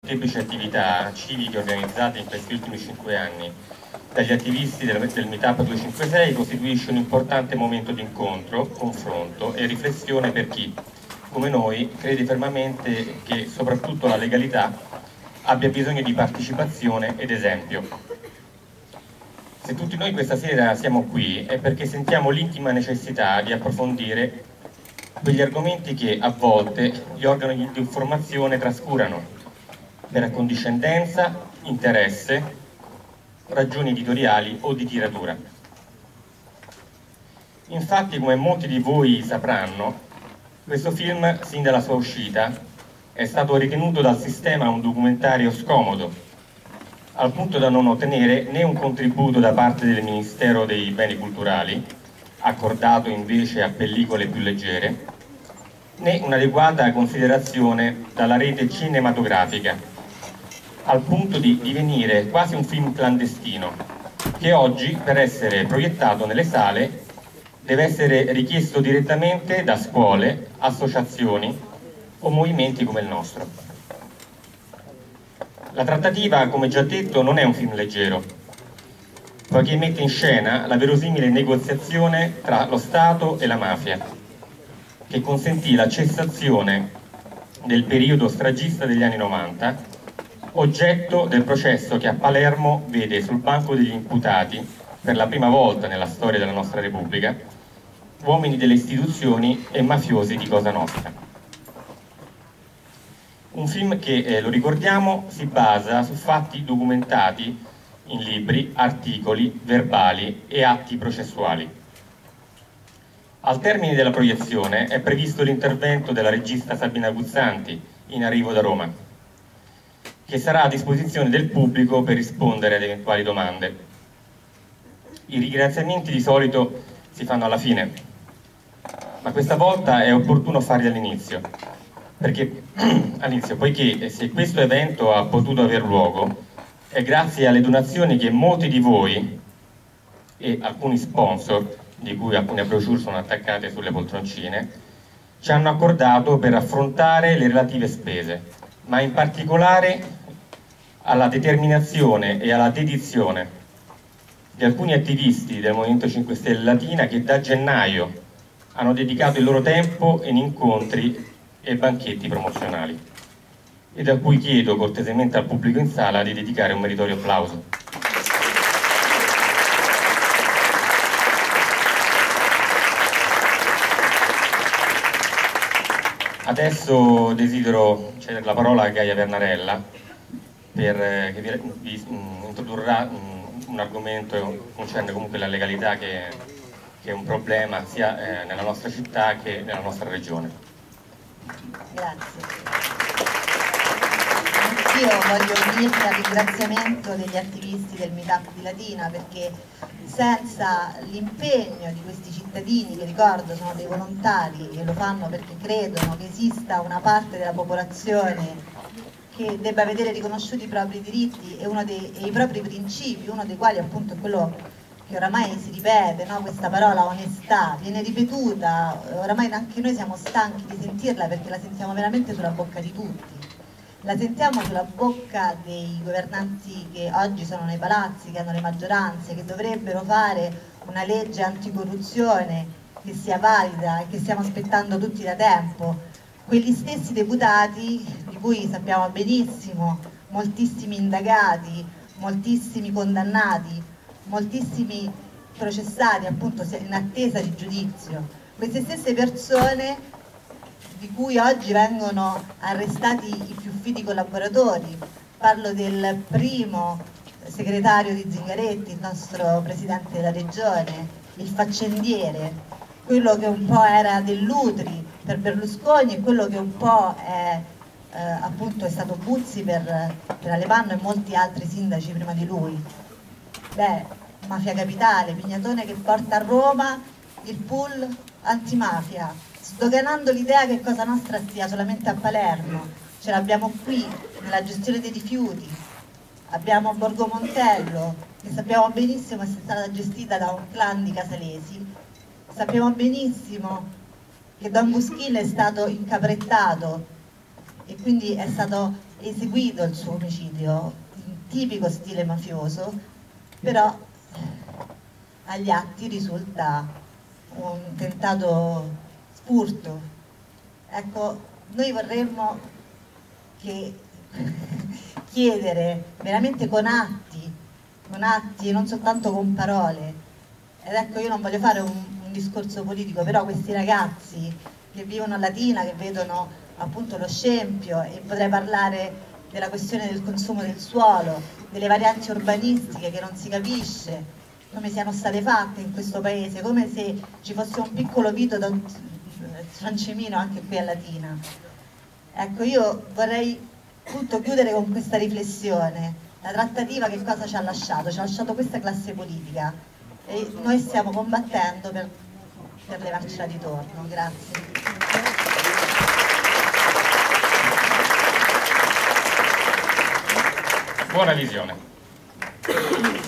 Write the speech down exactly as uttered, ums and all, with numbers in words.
molteplici attività civiche organizzate in questi ultimi cinque anni dagli attivisti del, del Meetup duecentocinquantasei costituisce un importante momento di incontro, confronto e riflessione per chi, come noi, crede fermamente che soprattutto la legalità abbia bisogno di partecipazione ed esempio. Se tutti noi questa sera siamo qui è perché sentiamo l'intima necessità di approfondire quegli argomenti che a volte gli organi di informazione trascurano per accondiscendenza, interesse, ragioni editoriali o di tiratura. Infatti, come molti di voi sapranno, questo film, sin dalla sua uscita, è stato ritenuto dal sistema un documentario scomodo, al punto da non ottenere né un contributo da parte del Ministero dei Beni Culturali, accordato invece a pellicole più leggere, né un'adeguata considerazione dalla rete cinematografica, al punto di divenire quasi un film clandestino, che oggi, per essere proiettato nelle sale, deve essere richiesto direttamente da scuole, associazioni o movimenti come il nostro. La trattativa, come già detto, non è un film leggero, poiché mette in scena la verosimile negoziazione tra lo Stato e la mafia, che consentì la cessazione del periodo stragista degli anni novanta, oggetto del processo che a Palermo vede sul banco degli imputati, per la prima volta nella storia della nostra Repubblica, uomini delle istituzioni e mafiosi di Cosa Nostra. Un film che, eh, lo ricordiamo, si basa su fatti documentati in libri, articoli, verbali e atti processuali. Al termine della proiezione è previsto l'intervento della regista Sabina Guzzanti, in arrivo da Roma, che sarà a disposizione del pubblico per rispondere ad eventuali domande. I ringraziamenti di solito si fanno alla fine, ma questa volta è opportuno farli all'inizio, perché all'inizio, poiché se questo evento ha potuto aver luogo è grazie alle donazioni che molti di voi e alcuni sponsor, di cui alcune brochure sono attaccate sulle poltroncine, ci hanno accordato per affrontare le relative spese, ma in particolare alla determinazione e alla dedizione di alcuni attivisti del Movimento cinque Stelle Latina che da gennaio hanno dedicato il loro tempo in incontri e banchetti promozionali, e da cui chiedo cortesemente al pubblico in sala di dedicare un meritorio applauso. Adesso desidero cedere la parola a Gaia Vernarella, per, che vi, vi mh, introdurrà mh, un argomento che concerne comunque la legalità, che, che è un problema sia eh, nella nostra città che nella nostra regione. Grazie. Io voglio unirmi al ringraziamento degli attivisti del Meetup di Latina, perché senza l'impegno di questi cittadini, che ricordo sono dei volontari e lo fanno perché credono che esista una parte della popolazione che debba vedere riconosciuti i propri diritti e, uno dei, e i propri principi, uno dei quali appunto è quello che oramai si ripete, no? Questa parola onestà viene ripetuta, oramai anche noi siamo stanchi di sentirla perché la sentiamo veramente sulla bocca di tutti. La sentiamo sulla bocca dei governanti che oggi sono nei palazzi, che hanno le maggioranze, che dovrebbero fare una legge anticorruzione che sia valida e che stiamo aspettando tutti da tempo. Quegli stessi deputati di cui sappiamo benissimo, moltissimi indagati, moltissimi condannati, moltissimi processati appunto in attesa di giudizio. Queste stesse persone di cui oggi vengono arrestati i più fidi collaboratori. Parlo del primo segretario di Zingaretti, il nostro presidente della regione, il faccendiere, quello che un po' era dell'Utri per Berlusconi e quello che un po' è, eh, appunto è stato Buzzi per, per Alemanno e molti altri sindaci prima di lui. Beh, Mafia Capitale, Pignatone che porta a Roma il pool antimafia, sdoganando l'idea che Cosa Nostra stia solamente a Palermo. Ce l'abbiamo qui nella gestione dei rifiuti, abbiamo Borgo Montello che sappiamo benissimo essere stata gestita da un clan di casalesi, sappiamo benissimo che Don Buschilla è stato incaprettato e quindi è stato eseguito il suo omicidio in tipico stile mafioso, però agli atti risulta un tentato furto. Ecco, noi vorremmo che chiedere veramente con atti, con atti e non soltanto con parole. Ed ecco, io non voglio fare un, un discorso politico, però questi ragazzi che vivono a Latina, che vedono appunto lo scempio, e potrei parlare della questione del consumo del suolo, delle varianti urbanistiche che non si capisce come siano state fatte in questo paese, come se ci fosse un piccolo Vito da Francemino anche qui a Latina. Ecco, io vorrei appunto chiudere con questa riflessione. La trattativa che cosa ci ha lasciato? Ci ha lasciato questa classe politica e noi stiamo combattendo per, per levarcela di torno. Grazie. Buona visione.